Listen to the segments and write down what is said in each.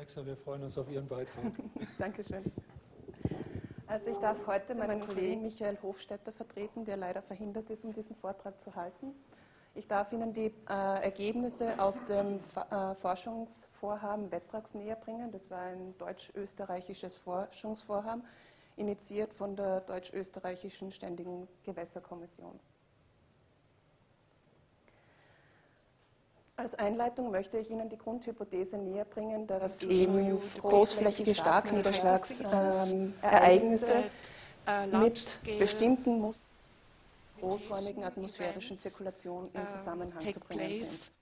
Alexa, wir freuen uns auf Ihren Beitrag. Dankeschön. Also ich darf heute meinen Kollegen Michael Hofstetter vertreten, der leider verhindert ist, um diesen Vortrag zu halten. Ich darf Ihnen die Ergebnisse aus dem Forschungsvorhaben Vetrax näher bringen. Das war ein deutsch-österreichisches Forschungsvorhaben, initiiert von der Deutsch-Österreichischen Ständigen Gewässerkommission. Als Einleitung möchte ich Ihnen die Grundhypothese näher bringen, dass eben großflächige Starkniederschlagsereignisse mit bestimmten großräumigen atmosphärischen Zirkulationen in Zusammenhang zu bringen sind.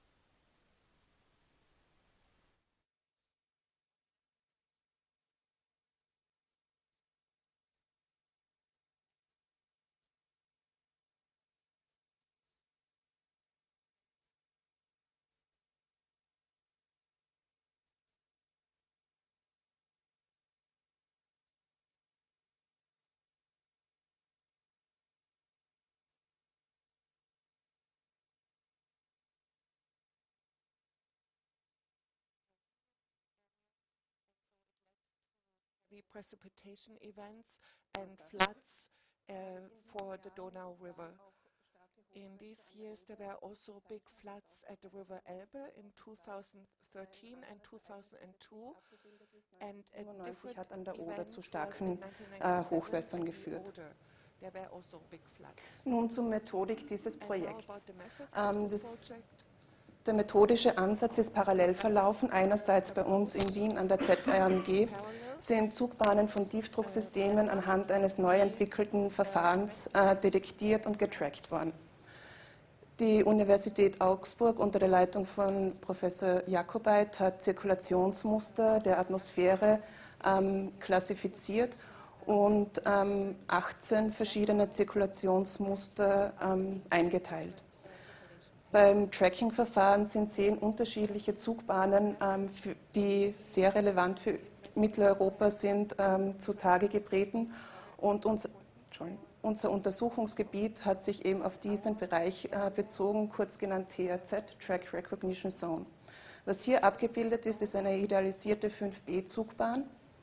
Precipitation events and floods for the Donau River. In these years, there were also big floods at the River Elbe in 2013 and 2002, and a different hat an der Oder event zu starken was in 1997 Hochwässern at the geführt. Oder. There were also big floods. Nun zur Methodik dieses And now Projekts. about the methods of this project. Der methodische Ansatz ist parallel verlaufen. Einerseits bei uns in Wien an der ZRMG sind Zugbahnen von Tiefdrucksystemen anhand eines neu entwickelten Verfahrens detektiert und getrackt worden. Die Universität Augsburg unter der Leitung von Professor Jakobait hat Zirkulationsmuster der Atmosphäre klassifiziert und 18 verschiedene Zirkulationsmuster eingeteilt. Beim Tracking-Verfahren sind 10 unterschiedliche Zugbahnen, die sehr relevant für Mitteleuropa sind, zutage getreten. Und unser Untersuchungsgebiet hat sich eben auf diesen Bereich bezogen, kurz genannt TRZ, Track Recognition Zone. Was hier abgebildet ist, ist eine idealisierte 5B-Zugbahn.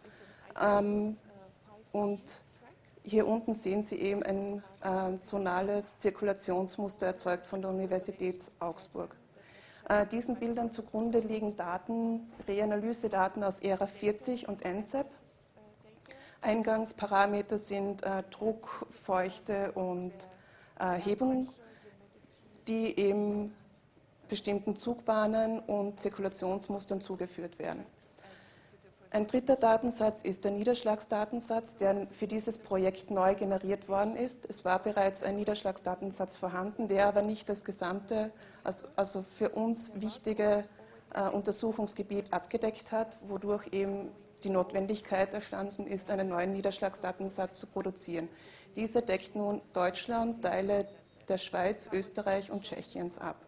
Und hier unten sehen Sie eben ein zonales Zirkulationsmuster erzeugt von der Universität Augsburg. Diesen Bildern zugrunde liegen Daten, Reanalysedaten aus ERA 40 und NCEP. Eingangsparameter sind Druck, Feuchte und Hebung, die eben bestimmten Zugbahnen und Zirkulationsmustern zugeführt werden. Ein dritter Datensatz ist der Niederschlagsdatensatz, der für dieses Projekt neu generiert worden ist. Es war bereits ein Niederschlagsdatensatz vorhanden, der aber nicht das gesamte, also für uns wichtige Untersuchungsgebiet abgedeckt hat, wodurch eben die Notwendigkeit erstanden ist, einen neuen Niederschlagsdatensatz zu produzieren. Dieser deckt nun Deutschland, Teile der Schweiz, Österreich und Tschechiens ab.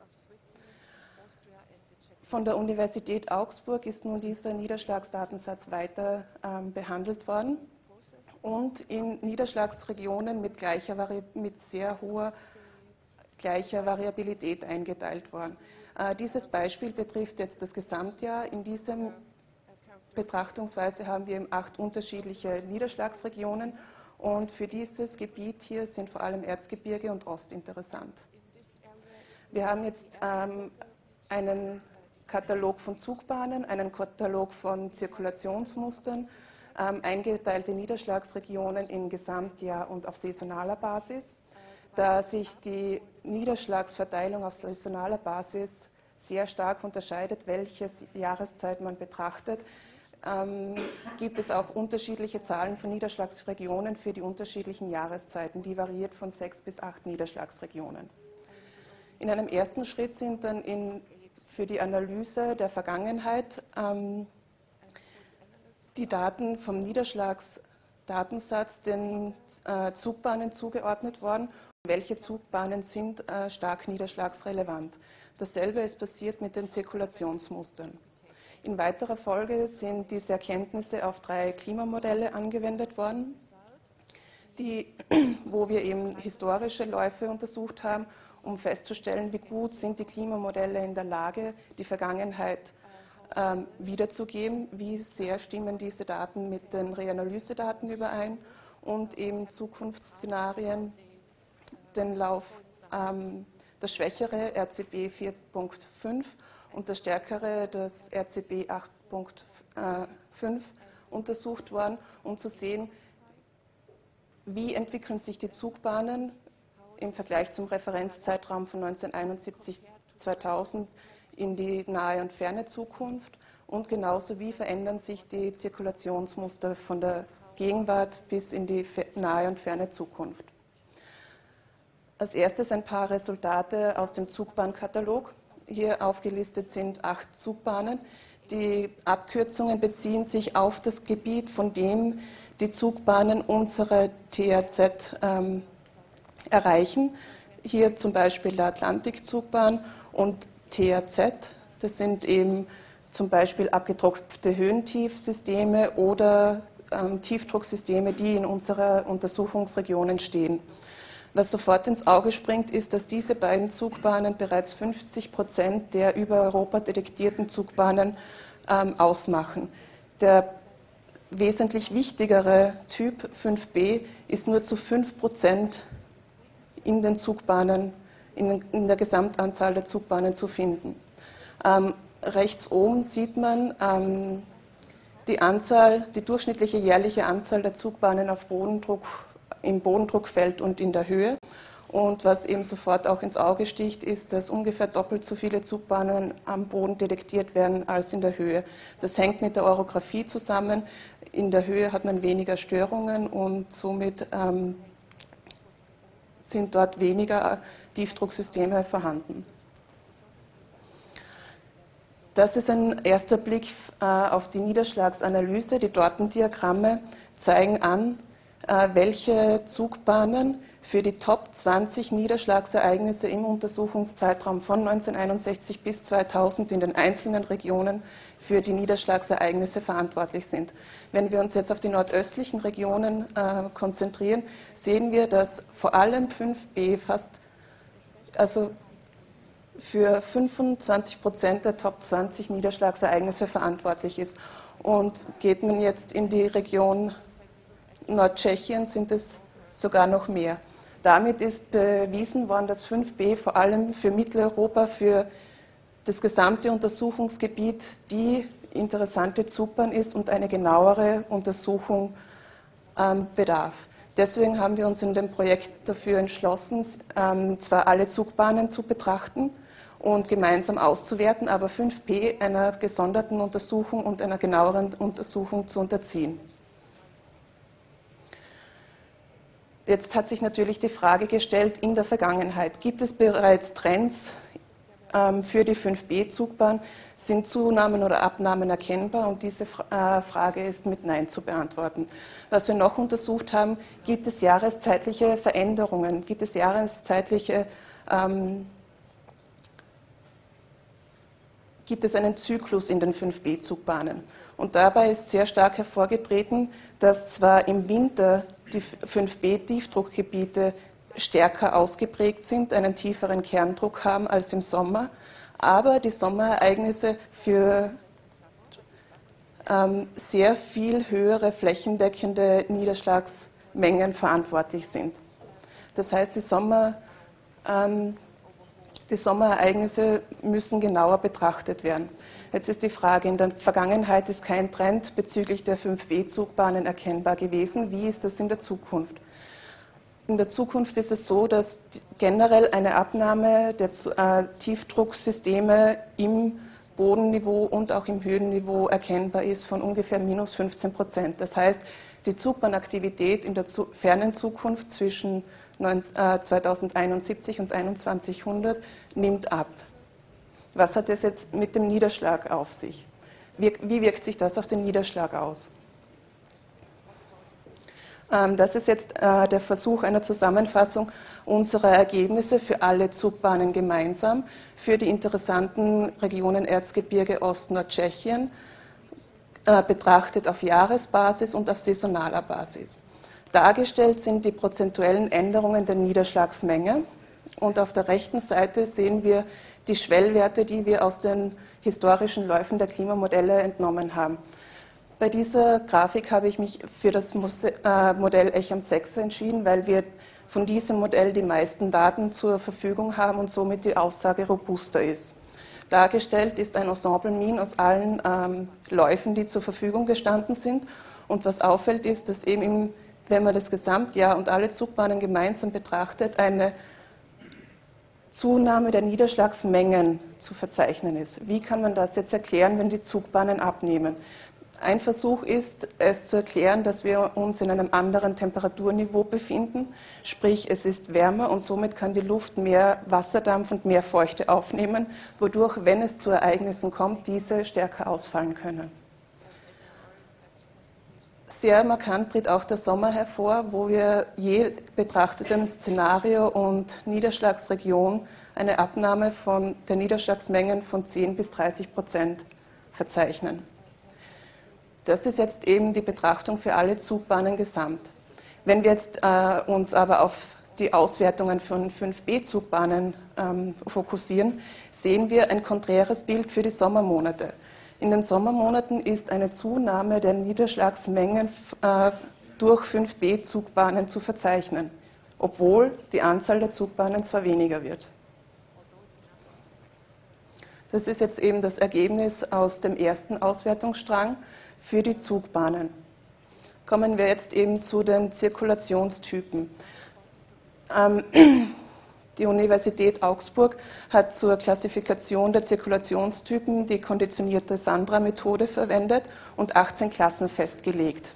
Von der Universität Augsburg ist nun dieser Niederschlagsdatensatz weiter behandelt worden und in Niederschlagsregionen mit sehr hoher gleicher Variabilität eingeteilt worden. Dieses Beispiel betrifft jetzt das Gesamtjahr. In diesem Betrachtungsweise haben wir eben 8 unterschiedliche Niederschlagsregionen und für dieses Gebiet hier sind vor allem Erzgebirge und Ost interessant. Wir haben jetzt einen Katalog von Zugbahnen, einen Katalog von Zirkulationsmustern, eingeteilte Niederschlagsregionen in Gesamtjahr und auf saisonaler Basis. Da sich die Niederschlagsverteilung auf saisonaler Basis sehr stark unterscheidet, welche Jahreszeit man betrachtet, gibt es auch unterschiedliche Zahlen von Niederschlagsregionen für die unterschiedlichen Jahreszeiten. Die variiert von 6 bis 8 Niederschlagsregionen. In einem ersten Schritt sind dann für die Analyse der Vergangenheit die Daten vom Niederschlagsdatensatz den Zugbahnen zugeordnet worden. Welche Zugbahnen sind stark niederschlagsrelevant? Dasselbe ist passiert mit den Zirkulationsmustern. In weiterer Folge sind diese Erkenntnisse auf 3 Klimamodelle angewendet worden, wo wir eben historische Läufe untersucht haben, um festzustellen, wie gut sind die Klimamodelle in der Lage, die Vergangenheit wiederzugeben, wie sehr stimmen diese Daten mit den Reanalysedaten überein und eben Zukunftsszenarien, den Lauf, das schwächere RCB 4.5 und das stärkere, das RCB 8.5 untersucht worden, um zu sehen, wie entwickeln sich die Zugbahnen im Vergleich zum Referenzzeitraum von 1971-2000 in die nahe und ferne Zukunft und genauso wie verändern sich die Zirkulationsmuster von der Gegenwart bis in die nahe und ferne Zukunft. Als erstes ein paar Resultate aus dem Zugbahnkatalog. Hier aufgelistet sind 8 Zugbahnen. Die Abkürzungen beziehen sich auf das Gebiet, von dem die Zugbahnen unsere THZ erreichen. Hier zum Beispiel der Atlantikzugbahn und THZ. Das sind eben zum Beispiel abgetropfte Höhentiefsysteme oder Tiefdrucksysteme, die in unserer Untersuchungsregionen stehen. Was sofort ins Auge springt, ist, dass diese beiden Zugbahnen bereits 50% der über Europa detektierten Zugbahnen ausmachen. Der wesentlich wichtigere Typ 5b ist nur zu 5% in den Zugbahnen, in der Gesamtanzahl der Zugbahnen zu finden. Rechts oben sieht man die durchschnittliche jährliche Anzahl der Zugbahnen auf im Bodendruckfeld und in der Höhe. Und was eben sofort auch ins Auge sticht, ist, dass ungefähr doppelt so viele Zugbahnen am Boden detektiert werden als in der Höhe. Das hängt mit der Orographie zusammen. In der Höhe hat man weniger Störungen und somit sind dort weniger Tiefdrucksysteme vorhanden. Das ist ein erster Blick auf die Niederschlagsanalyse. Die Tortendiagramme zeigen an, welche Zugbahnen für die Top 20 Niederschlagsereignisse im Untersuchungszeitraum von 1961 bis 2000 in den einzelnen Regionen für die Niederschlagsereignisse verantwortlich sind. Wenn wir uns jetzt auf die nordöstlichen Regionen konzentrieren, sehen wir, dass vor allem 5b also für 25% der Top 20 Niederschlagsereignisse verantwortlich ist. Und geht man jetzt in die Region Nordtschechien, sind es sogar noch mehr. Damit ist bewiesen worden, dass 5b vor allem für Mitteleuropa, für das gesamte Untersuchungsgebiet die interessante Zugbahn ist und eine genauere Untersuchung bedarf. Deswegen haben wir uns in dem Projekt dafür entschlossen, zwar alle Zugbahnen zu betrachten und gemeinsam auszuwerten, aber 5b einer gesonderten Untersuchung und einer genaueren Untersuchung zu unterziehen. Jetzt hat sich natürlich die Frage gestellt, in der Vergangenheit, gibt es bereits Trends für die 5b-Zugbahn? Sind Zunahmen oder Abnahmen erkennbar? Und diese Frage ist mit Nein zu beantworten. Was wir noch untersucht haben, gibt es jahreszeitliche Veränderungen? Gibt es gibt es einen Zyklus in den 5b-Zugbahnen? Und dabei ist sehr stark hervorgetreten, dass zwar im Winter die 5b-Tiefdruckgebiete stärker ausgeprägt sind, einen tieferen Kerndruck haben als im Sommer, aber die Sommerereignisse für sehr viel höhere flächendeckende Niederschlagsmengen verantwortlich sind. Das heißt, die Sommerereignisse müssen genauer betrachtet werden. Jetzt ist die Frage, in der Vergangenheit ist kein Trend bezüglich der 5b-Zugbahnen erkennbar gewesen. Wie ist das in der Zukunft? In der Zukunft ist es so, dass generell eine Abnahme der Tiefdrucksysteme im Bodenniveau und auch im Höhenniveau erkennbar ist von ungefähr minus 15%. Das heißt, die Zugbahnaktivität in der fernen Zukunft zwischen 2071 und 2100 nimmt ab. Was hat das jetzt mit dem Niederschlag auf sich? Wie wirkt sich das auf den Niederschlag aus? Das ist jetzt der Versuch einer Zusammenfassung unserer Ergebnisse für alle Zugbahnen gemeinsam, für die interessanten Regionen Erzgebirge, Ost-Nord-Tschechien, betrachtet auf Jahresbasis und auf saisonaler Basis. Dargestellt sind die prozentuellen Änderungen der Niederschlagsmenge und auf der rechten Seite sehen wir die Schwellwerte, die wir aus den historischen Läufen der Klimamodelle entnommen haben. Bei dieser Grafik habe ich mich für das Modell Echem-6 entschieden, weil wir von diesem Modell die meisten Daten zur Verfügung haben und somit die Aussage robuster ist. Dargestellt ist ein Ensemble Mean aus allen Läufen, die zur Verfügung gestanden sind. Und was auffällt ist, dass eben, wenn man das Gesamtjahr und alle Zugbahnen gemeinsam betrachtet, eine Zunahme der Niederschlagsmengen zu verzeichnen ist. Wie kann man das jetzt erklären, wenn die Zugbahnen abnehmen? Ein Versuch ist, es zu erklären, dass wir uns in einem anderen Temperaturniveau befinden, sprich es ist wärmer und somit kann die Luft mehr Wasserdampf und mehr Feuchte aufnehmen, wodurch, wenn es zu Ereignissen kommt, diese stärker ausfallen können. Sehr markant tritt auch der Sommer hervor, wo wir je betrachtetem Szenario und Niederschlagsregion eine Abnahme der Niederschlagsmengen von 10 bis 30% verzeichnen. Das ist jetzt eben die Betrachtung für alle Zugbahnen gesamt. Wenn wir jetzt uns aber auf die Auswertungen von 5B-Zugbahnen fokussieren, sehen wir ein konträres Bild für die Sommermonate. In den Sommermonaten ist eine Zunahme der Niederschlagsmengen durch 5B-Zugbahnen zu verzeichnen, obwohl die Anzahl der Zugbahnen zwar weniger wird. Das ist jetzt eben das Ergebnis aus dem ersten Auswertungsstrang für die Zugbahnen. Kommen wir jetzt eben zu den Zirkulationstypen. Die Universität Augsburg hat zur Klassifikation der Zirkulationstypen die konditionierte Sandra-Methode verwendet und 18 Klassen festgelegt.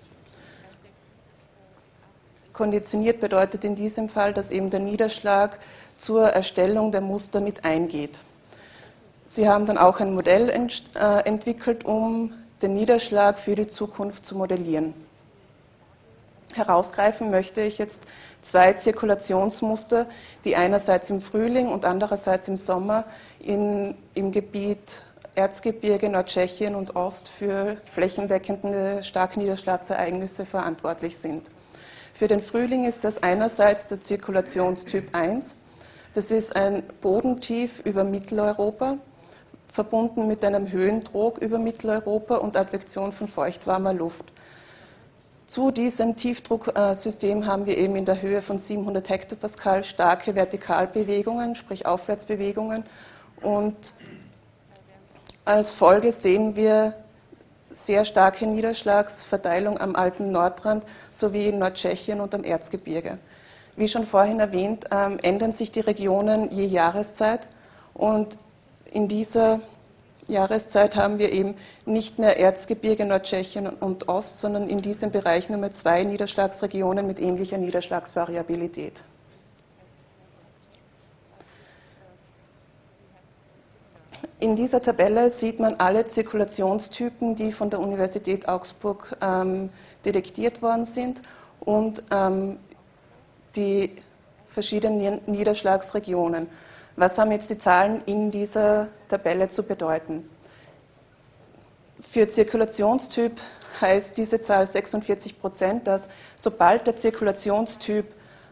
Konditioniert bedeutet in diesem Fall, dass eben der Niederschlag zur Erstellung der Muster mit eingeht. Sie haben dann auch ein Modell entwickelt, um den Niederschlag für die Zukunft zu modellieren. Herausgreifen möchte ich jetzt zwei Zirkulationsmuster, die einerseits im Frühling und andererseits im Sommer im Gebiet Erzgebirge, Nordtschechien und Ost für flächendeckende Starkniederschlagsereignisse verantwortlich sind. Für den Frühling ist das einerseits der Zirkulationstyp 1. Das ist ein Bodentief über Mitteleuropa, verbunden mit einem Höhendruck über Mitteleuropa und Advektion von feuchtwarmer Luft. Zu diesem Tiefdrucksystem haben wir eben in der Höhe von 700 Hektopascal starke Vertikalbewegungen, sprich Aufwärtsbewegungen. Und als Folge sehen wir sehr starke Niederschlagsverteilung am Alpen-Nordrand sowie in Nordtschechien und am Erzgebirge. Wie schon vorhin erwähnt, ändern sich die Regionen je Jahreszeit und in dieser Jahreszeit haben wir eben nicht mehr Erzgebirge, Nordtschechien und Ost, sondern in diesem Bereich nur mehr zwei Niederschlagsregionen mit ähnlicher Niederschlagsvariabilität. In dieser Tabelle sieht man alle Zirkulationstypen, die von der Universität Augsburg detektiert worden sind und die verschiedenen Niederschlagsregionen. Was haben jetzt die Zahlen in dieser Tabelle zu bedeuten? Für Zirkulationstyp heißt diese Zahl 46%, dass sobald der Zirkulationstyp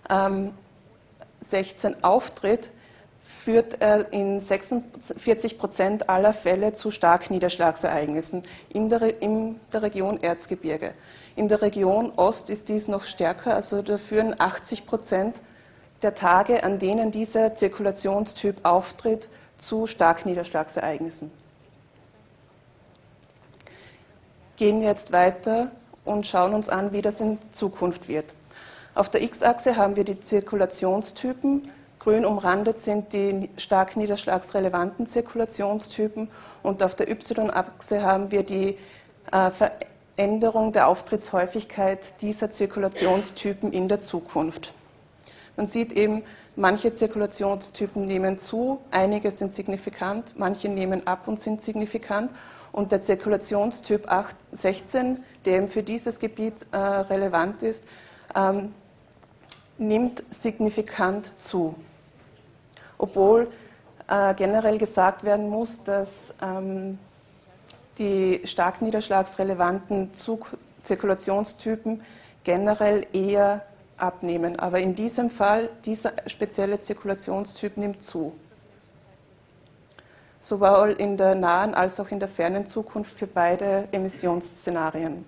16 auftritt, führt er in 46% aller Fälle zu Starkniederschlagsereignissen in der Region Erzgebirge. In der Region Ost ist dies noch stärker, also da führen 80% der Tage, an denen dieser Zirkulationstyp auftritt, zu Starkniederschlagsereignissen. Gehen wir jetzt weiter und schauen uns an, wie das in Zukunft wird. Auf der X-Achse haben wir die Zirkulationstypen, grün umrandet sind die stark niederschlagsrelevanten Zirkulationstypen und auf der Y-Achse haben wir die Veränderung der Auftrittshäufigkeit dieser Zirkulationstypen in der Zukunft. Man sieht eben, manche Zirkulationstypen nehmen zu, einige sind signifikant, manche nehmen ab und sind signifikant. Und der Zirkulationstyp 16, der eben für dieses Gebiet relevant ist, nimmt signifikant zu. Obwohl generell gesagt werden muss, dass die stark niederschlagsrelevanten Zirkulationstypen generell eher abnehmen. Aber in diesem Fall, dieser spezielle Zirkulationstyp nimmt zu. sowohl in der nahen als auch in der fernen Zukunft für beide Emissionsszenarien.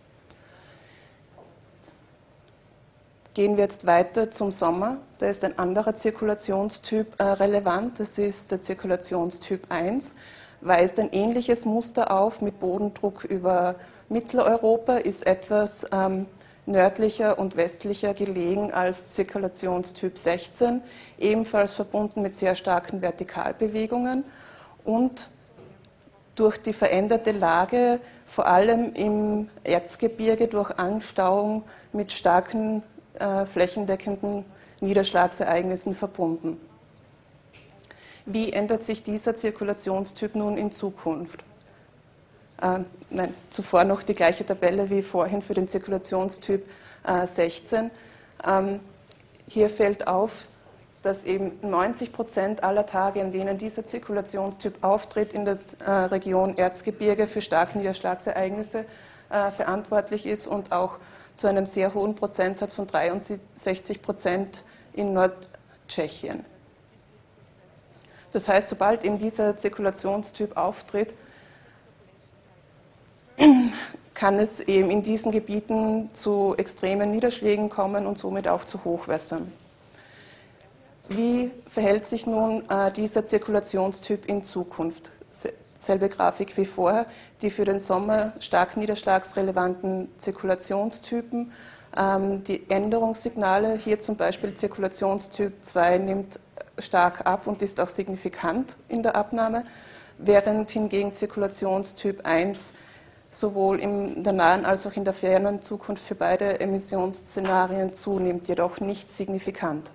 Gehen wir jetzt weiter zum Sommer. Da ist ein anderer Zirkulationstyp relevant, das ist der Zirkulationstyp 1, weist ein ähnliches Muster auf mit Bodendruck über Mitteleuropa, ist etwas nördlicher und westlicher gelegen als Zirkulationstyp 16, ebenfalls verbunden mit sehr starken Vertikalbewegungen und durch die veränderte Lage, vor allem im Erzgebirge durch Anstauung mit starken flächendeckenden Niederschlagsereignissen verbunden. Wie ändert sich dieser Zirkulationstyp nun in Zukunft? Zuvor noch die gleiche Tabelle wie vorhin für den Zirkulationstyp 16. Hier fällt auf, dass eben 90% aller Tage, in denen dieser Zirkulationstyp auftritt, in der Region Erzgebirge für starke Niederschlagsereignisse verantwortlich ist und auch zu einem sehr hohen Prozentsatz von 63% in Nordtschechien. Das heißt, sobald eben dieser Zirkulationstyp auftritt, kann es eben in diesen Gebieten zu extremen Niederschlägen kommen und somit auch zu Hochwässern. Wie verhält sich nun dieser Zirkulationstyp in Zukunft? Selbe Grafik wie vorher, die für den Sommer stark niederschlagsrelevanten Zirkulationstypen. Die Änderungssignale, hier zum Beispiel Zirkulationstyp 2 nimmt stark ab und ist auch signifikant in der Abnahme, während hingegen Zirkulationstyp 1 sowohl in der nahen als auch in der fernen Zukunft für beide Emissionsszenarien zunimmt, jedoch nicht signifikant.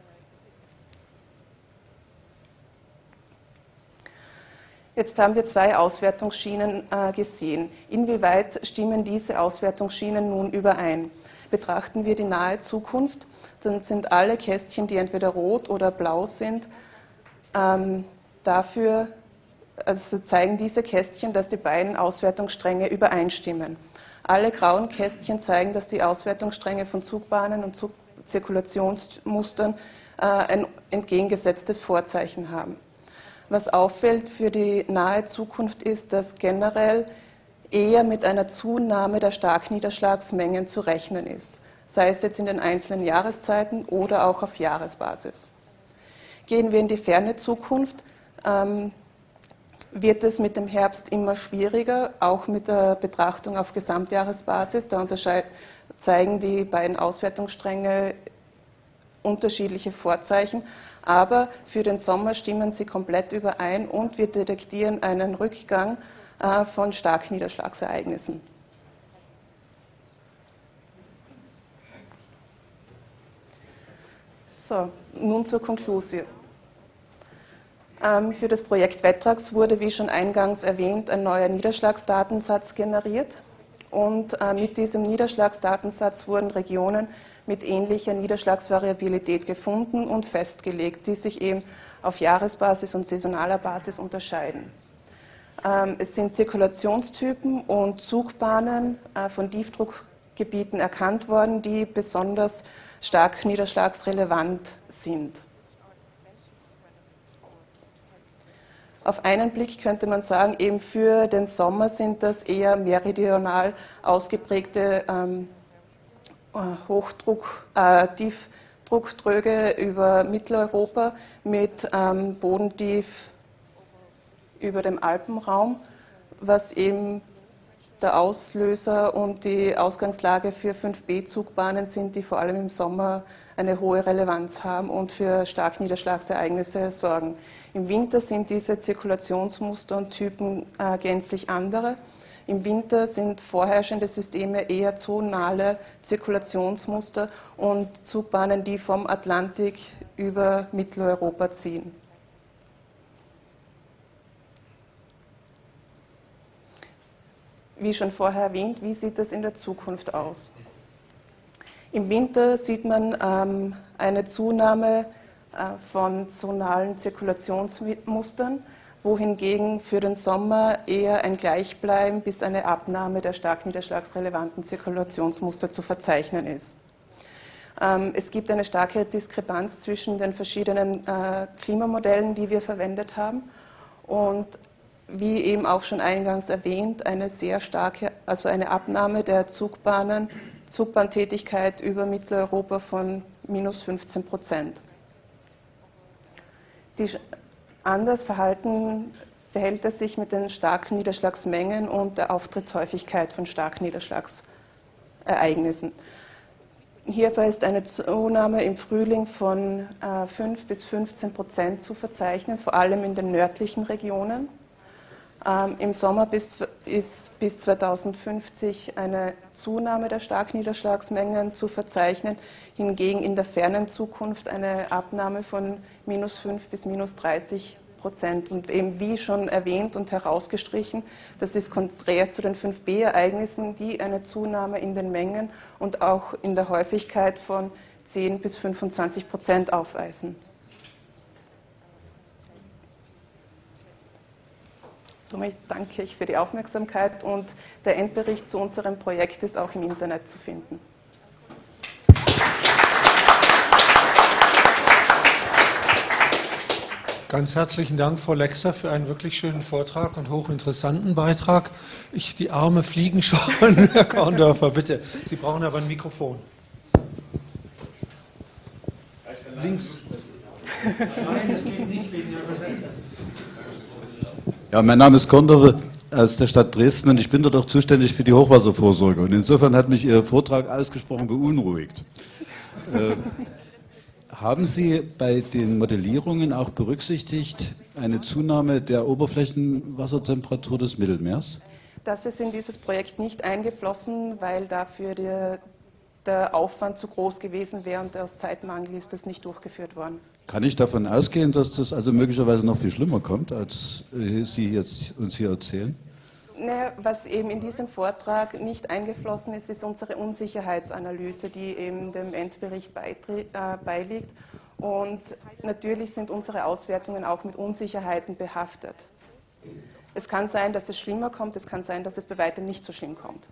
Jetzt haben wir zwei Auswertungsschienen gesehen. Inwieweit stimmen diese Auswertungsschienen nun überein? Betrachten wir die nahe Zukunft, dann sind alle Kästchen, die entweder rot oder blau sind, also zeigen diese Kästchen, dass die beiden Auswertungsstränge übereinstimmen. Alle grauen Kästchen zeigen, dass die Auswertungsstränge von Zugbahnen und Zirkulationsmustern ein entgegengesetztes Vorzeichen haben. Was auffällt für die nahe Zukunft ist, dass generell eher mit einer Zunahme der Starkniederschlagsmengen zu rechnen ist, sei es jetzt in den einzelnen Jahreszeiten oder auch auf Jahresbasis. Gehen wir in die ferne Zukunft, wird es mit dem Herbst immer schwieriger, auch mit der Betrachtung auf Gesamtjahresbasis. Da zeigen die beiden Auswertungsstränge unterschiedliche Vorzeichen, aber für den Sommer stimmen sie komplett überein und wir detektieren einen Rückgang von Starkniederschlagsereignissen. So, nun zur Konklusion. Für das Projekt Wettrax wurde, wie schon eingangs erwähnt, ein neuer Niederschlagsdatensatz generiert und mit diesem Niederschlagsdatensatz wurden Regionen mit ähnlicher Niederschlagsvariabilität gefunden und festgelegt, die sich eben auf Jahresbasis und saisonaler Basis unterscheiden. Es sind Zirkulationstypen und Zugbahnen von Tiefdruckgebieten erkannt worden, die besonders stark niederschlagsrelevant sind. Auf einen Blick könnte man sagen, eben für den Sommer sind das eher meridional ausgeprägte Tiefdrucktröge über Mitteleuropa mit Bodentief über dem Alpenraum, was eben der Auslöser und die Ausgangslage für 5B-Zugbahnen sind, die vor allem im Sommer eine hohe Relevanz haben und für Starkniederschlagsereignisse sorgen. Im Winter sind diese Zirkulationsmuster und Typen gänzlich andere. Im Winter sind vorherrschende Systeme eher zonale Zirkulationsmuster und Zugbahnen, die vom Atlantik über Mitteleuropa ziehen. Wie schon vorher erwähnt, wie sieht das in der Zukunft aus? Im Winter sieht man eine Zunahme von zonalen Zirkulationsmustern, wohingegen für den Sommer eher ein Gleichbleiben bis eine Abnahme der stark niederschlagsrelevanten Zirkulationsmuster zu verzeichnen ist. Es gibt eine starke Diskrepanz zwischen den verschiedenen Klimamodellen, die wir verwendet haben. Und wie eben auch schon eingangs erwähnt, eine sehr starke, also eine Abnahme der Zugbahntätigkeit über Mitteleuropa von minus 15%. Anders verhält es sich mit den starken Niederschlagsmengen und der Auftrittshäufigkeit von Starkniederschlagsereignissen. Hierbei ist eine Zunahme im Frühling von 5 bis 15% zu verzeichnen, vor allem in den nördlichen Regionen. Im Sommer ist bis 2050 eine Zunahme der Starkniederschlagsmengen zu verzeichnen, hingegen in der fernen Zukunft eine Abnahme von minus 5 bis minus 30%. Und eben wie schon erwähnt und herausgestrichen, das ist konträr zu den 5b-Ereignissen, die eine Zunahme in den Mengen und auch in der Häufigkeit von 10 bis 25% aufweisen. Somit danke ich für die Aufmerksamkeit und der Endbericht zu unserem Projekt ist auch im Internet zu finden. Ganz herzlichen Dank, Frau Lexer, für einen wirklich schönen Vortrag und hochinteressanten Beitrag. Die Arme fliegen schon, Herr Korndorfer, bitte. Sie brauchen aber ein Mikrofon. Links. Nein, das geht nicht wegen der Übersetzung. Ja, mein Name ist Korndorfer aus der Stadt Dresden und ich bin dort auch zuständig für die Hochwasservorsorge. Und insofern hat mich Ihr Vortrag ausgesprochen beunruhigt. Haben Sie bei den Modellierungen auch berücksichtigt eine Zunahme der Oberflächenwassertemperatur des Mittelmeers? Das ist in dieses Projekt nicht eingeflossen, weil dafür der Aufwand zu groß gewesen wäre und aus Zeitmangel ist das nicht durchgeführt worden. Kann ich davon ausgehen, dass das also möglicherweise noch viel schlimmer kommt, als Sie jetzt uns hier erzählen? Naja, was eben in diesem Vortrag nicht eingeflossen ist, ist unsere Unsicherheitsanalyse, die eben dem Endbericht beiliegt. Und natürlich sind unsere Auswertungen auch mit Unsicherheiten behaftet. Es kann sein, dass es schlimmer kommt, es kann sein, dass es bei weitem nicht so schlimm kommt.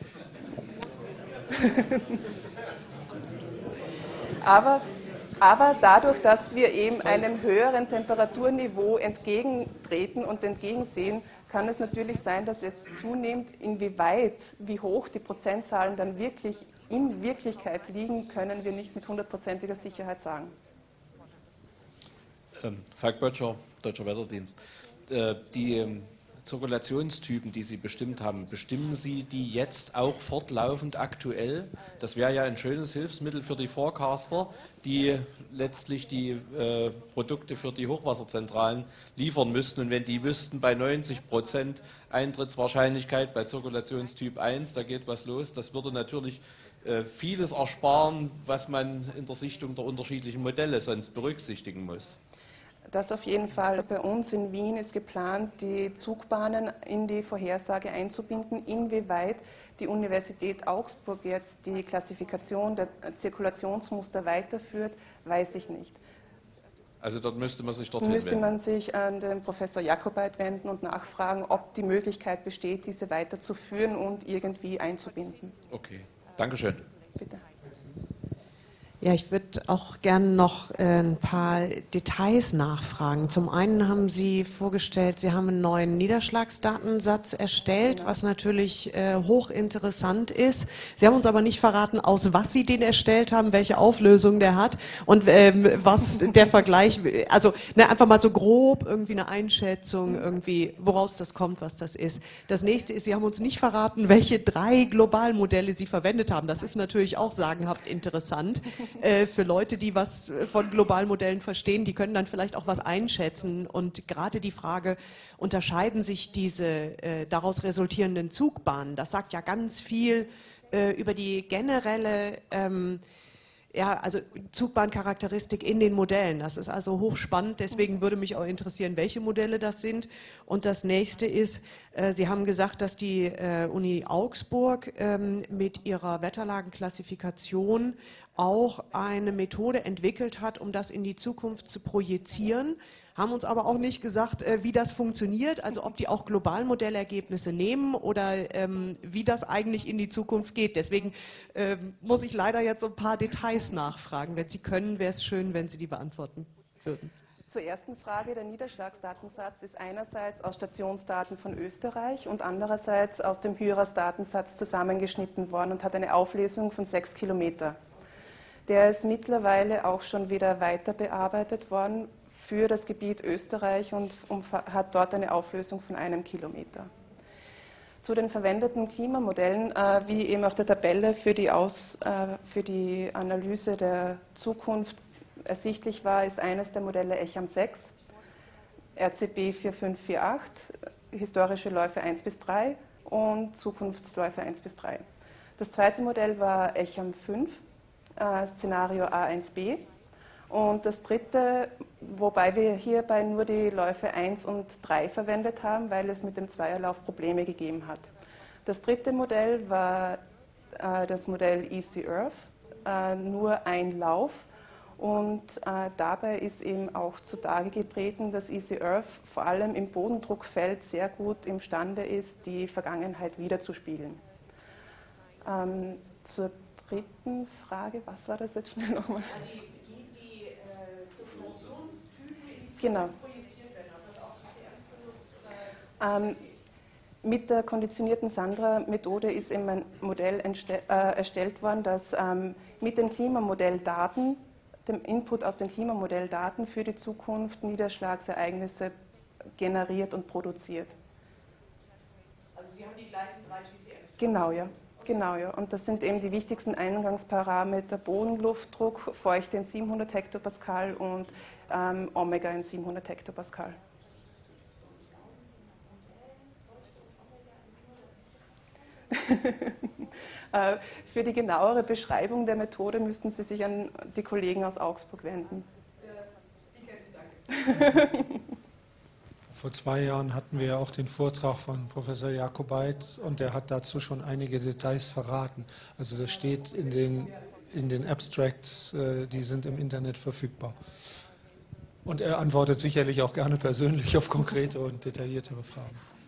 Aber dadurch, dass wir eben einem höheren Temperaturniveau entgegentreten und entgegensehen, kann es natürlich sein, dass es zunimmt, wie hoch die Prozentzahlen dann wirklich in Wirklichkeit liegen, können wir nicht mit 100%iger Sicherheit sagen. Falk Böttcher, Deutscher Wetterdienst. Die Zirkulationstypen, die Sie bestimmt haben, bestimmen Sie die jetzt auch fortlaufend aktuell? Das wäre ja ein schönes Hilfsmittel für die Forecaster, die letztlich die Produkte für die Hochwasserzentralen liefern müssten. Und wenn die wüssten, bei 90% Eintrittswahrscheinlichkeit bei Zirkulationstyp 1, da geht was los, das würde natürlich vieles ersparen, was man in der Sichtung der unterschiedlichen Modelle sonst berücksichtigen muss. Das auf jeden Fall. Bei uns in Wien ist geplant, die Zugbahnen in die Vorhersage einzubinden. Inwieweit die Universität Augsburg jetzt die Klassifikation der Zirkulationsmuster weiterführt, weiß ich nicht. Also dort müsste man sich dorthin wenden? Müsste man sich an den Professor Jakobait wenden und nachfragen, ob die Möglichkeit besteht, diese weiterzuführen und irgendwie einzubinden. Okay, Dankeschön. Bitte. Ja, ich würde auch gerne noch ein paar Details nachfragen. Zum einen haben Sie vorgestellt, Sie haben einen neuen Niederschlagsdatensatz erstellt, genau, was natürlich hochinteressant ist. Sie haben uns aber nicht verraten, aus was Sie den erstellt haben, welche Auflösung der hat und was der Vergleich, also einfach mal so grob irgendwie eine Einschätzung, irgendwie, woraus das kommt, was das ist. Das nächste ist, Sie haben uns nicht verraten, welche 3 Globalmodelle Sie verwendet haben. Das ist natürlich auch sagenhaft interessant. Für Leute, die was von Globalmodellen verstehen, die können dann vielleicht auch was einschätzen. Und gerade die Frage, unterscheiden sich diese daraus resultierenden Zugbahnen? Das sagt ja ganz viel über die generelle also Zugbahncharakteristik in den Modellen. Das ist also hochspannend, deswegen würde mich auch interessieren, welche Modelle das sind. Und das nächste ist, Sie haben gesagt, dass die Uni Augsburg mit ihrer Wetterlagenklassifikation auch eine Methode entwickelt hat, um das in die Zukunft zu projizieren, haben uns aber auch nicht gesagt, wie das funktioniert, also ob die auch Globalmodellergebnisse nehmen oder wie das eigentlich in die Zukunft geht. Deswegen muss ich leider jetzt so ein paar Details nachfragen. Wenn Sie können, wäre es schön, wenn Sie die beantworten würden. Zur ersten Frage, der Niederschlagsdatensatz ist einerseits aus Stationsdaten von Österreich und andererseits aus dem HYRAS-Datensatz zusammengeschnitten worden und hat eine Auflösung von 6 Kilometer. Der ist mittlerweile auch schon wieder weiter bearbeitet worden für das Gebiet Österreich und hat dort eine Auflösung von 1 Kilometer. Zu den verwendeten Klimamodellen, wie eben auf der Tabelle für die Analyse der Zukunft ersichtlich war, ist eines der Modelle ECHAM 6, RCB 4548, historische Läufe 1 bis 3 und Zukunftsläufe 1 bis 3. Das zweite Modell war ECHAM 5, Szenario A1b. Und das dritte, wobei wir hierbei nur die Läufe 1 und 3 verwendet haben, weil es mit dem Zweierlauf Probleme gegeben hat. Das dritte Modell war das Modell Easy Earth, nur ein Lauf. Und dabei ist eben auch zutage getreten, dass Easy Earth vor allem im Bodendruckfeld sehr gut imstande ist, die Vergangenheit wiederzuspiegeln. Zur dritten Frage, was war das jetzt schnell nochmal? Die Zirkulationstypen, die genau projiziert werden, hat das auch CCMs benutzt? Mit der konditionierten Sandra-Methode ist eben ein Modell erstellt worden, das mit den Klimamodelldaten, dem Input aus den Klimamodelldaten für die Zukunft Niederschlagsereignisse generiert und produziert. Also Sie haben die gleichen 3 GCMs? Genau, ja. Genau, ja. Und das sind eben die wichtigsten Eingangsparameter: Bodenluftdruck, Feuchte in 700 Hektopascal und Omega in 700 Hektopascal. Für die genauere Beschreibung der Methode müssten Sie sich an die Kollegen aus Augsburg wenden. Danke. Vor 2 Jahren hatten wir ja auch den Vortrag von Professor Jakobait und der hat dazu schon einige Details verraten. Also das steht in den Abstracts, die sind im Internet verfügbar. Und er antwortet sicherlich auch gerne persönlich auf konkrete und detailliertere Fragen.